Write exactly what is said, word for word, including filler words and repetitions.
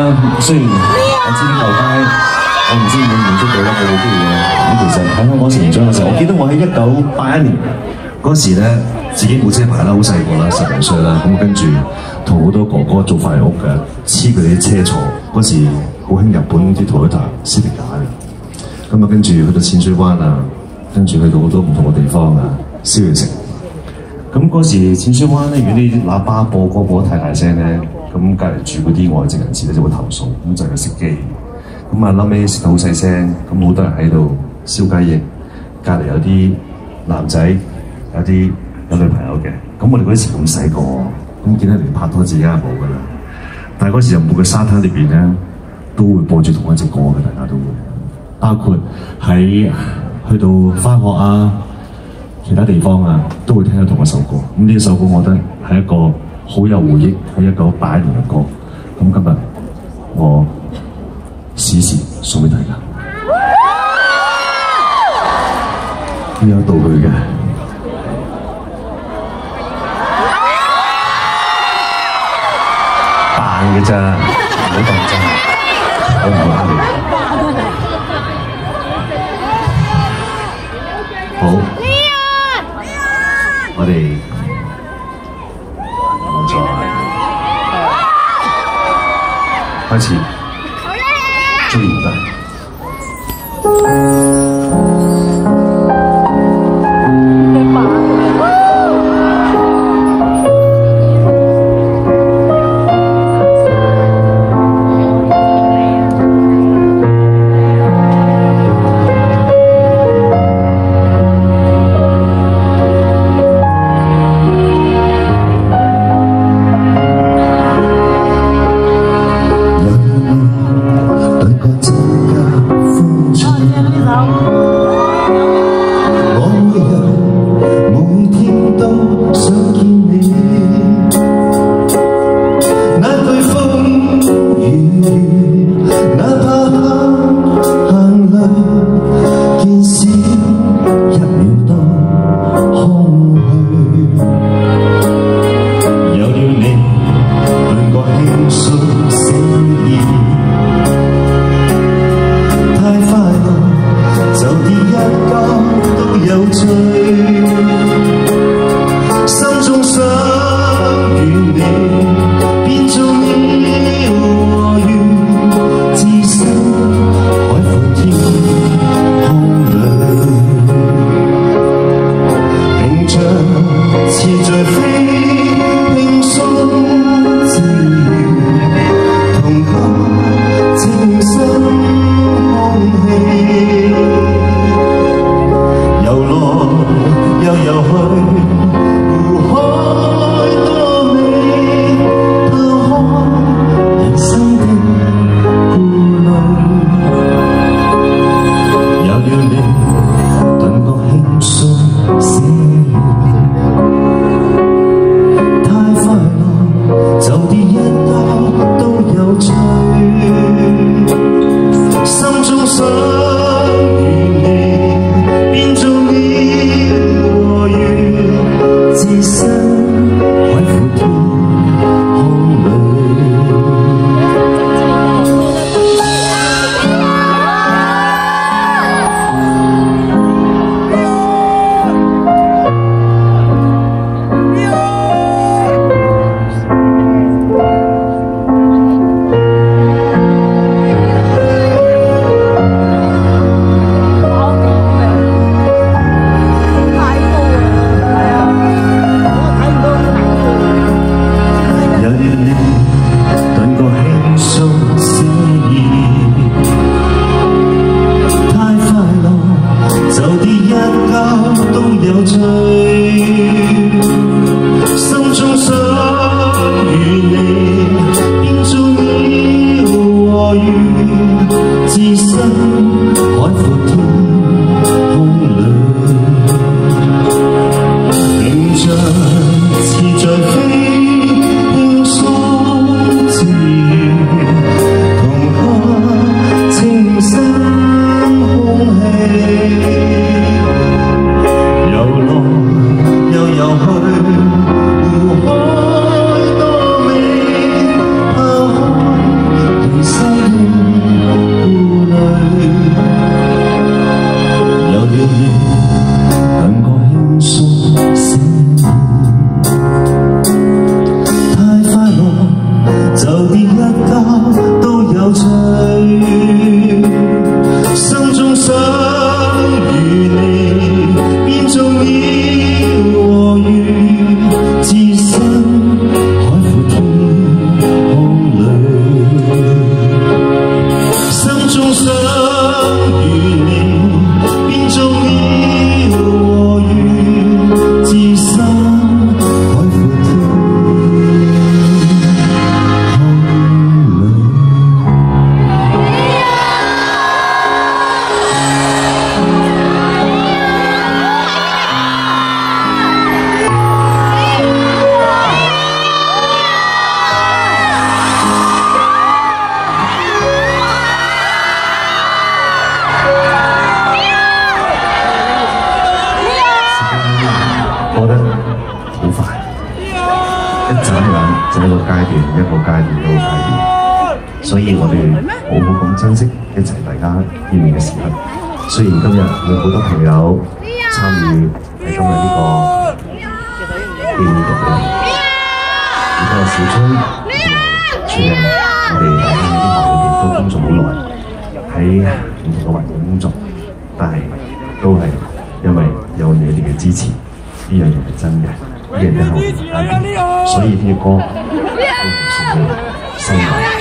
啦，雖然我知呢條街，我唔知滿唔滿足到啦，我冇機會嘅。咁其實喺香港成長嘅時候，我記得我喺一九八一年嗰時咧，自己冇車牌啦，好細個啦，十零歲啦，咁跟住同好多哥哥做飯屋嘅，黐佢哋啲車坐。嗰時好興日本啲 Toyota Celica嘅，咁啊跟住去到淺水灣啊，跟住去到好多唔同嘅地方啊，燒嘢食。咁嗰時淺水灣咧，如果啲喇叭播歌播得太大聲咧，咁隔離住嗰啲外籍人士咧就會投訴，咁就係熄機。咁啊，後尾食到好細聲，咁好多人喺度燒雞翼，隔離有啲男仔，有啲有女朋友嘅。咁我哋嗰時咁細個，咁見得嚟拍拖自己係冇噶啦。但係嗰時就每個沙灘裏邊咧，都會播住同一隻歌嘅，大家都會。包括喺去到返學啊，其他地方啊，都會聽到同一首歌。咁呢一首歌，我覺得係一個好有回憶，係一九八一年嘅歌。咁今日我試試送俾大家。呢有道具嘅。扮嘅咋，唔好當真，我唔會呃你。好，我哋再開始追唔得。 覺都有趣，心中想與你變做鳥和魚，置身海闊天空裏，心中想與你變做鳥和魚，置身海闊天空裏。過得好快，一眨眼就一個階段，一個階段，一個階段。所以我哋好好咁珍惜一齊大家見面嘅時刻。雖然今日有好多朋友參與喺今日呢個紀念日裏面，而家小聰同全人，我哋大家喺呢行裏邊都工作好耐，喺唔同嘅環境工作，但係都係因為有你哋嘅支持。呢樣嘢係真嘅，呢樣嘢係我哋家嘅，所以呢個歌都唔算係新嘅。